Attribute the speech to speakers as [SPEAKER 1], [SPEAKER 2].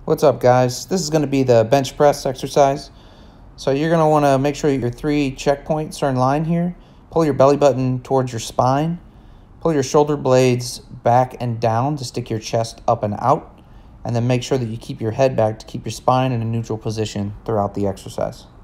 [SPEAKER 1] What's up, guys? This is going to be the bench press exercise. So you're going to want to make sure your 3 checkpoints are in line here. Pull your belly button towards your spine. Pull your shoulder blades back and down to stick your chest up and out. And then make sure that you keep your head back to keep your spine in a neutral position throughout the exercise.